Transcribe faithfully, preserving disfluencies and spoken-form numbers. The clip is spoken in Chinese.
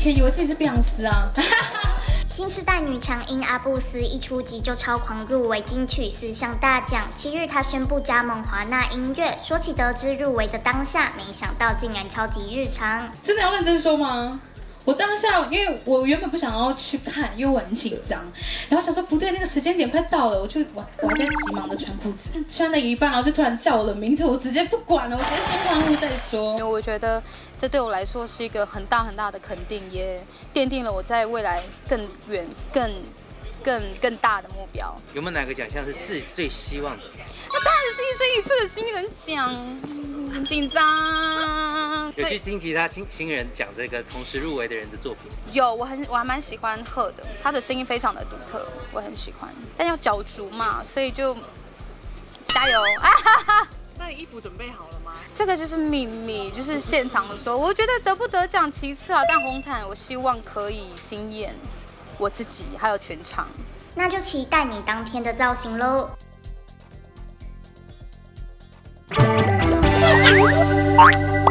前以为自己是碧昂斯啊。 新时代女强音阿布斯一出集就超狂入围金曲四项大奖。七日她宣布加盟华纳音乐，说起得知入围的当下，没想到竟然超级日常。 真的要认真说吗？我当下，因为我原本不想要去看，因为我很紧张，然后想说不对，那个时间点快到了，我就我我还在急忙的穿裤子，穿了一半，然后就突然叫我的名字，我直接不管了，我直接先欢呼再说。 我觉得这对我来说是一个很大很大的肯定，也奠定了我在未来更远、更、更、更大的目标。 有没有哪个奖项是自己最希望的？ 那当然是一生一次的新人奖，很紧张。 有去听其他新新人讲这个同时入围的人的作品？ 有，我很我还蛮喜欢贺的，他的声音非常的独特，我很喜欢。但要角逐嘛，所以就加油啊！哈哈。 那你衣服准备好了吗？ 这个就是秘密，就是现场的时候，我觉得得不得奖其次啊，但红毯我希望可以惊艳我自己还有全场。 那就期待你当天的造型喽。 Thank you.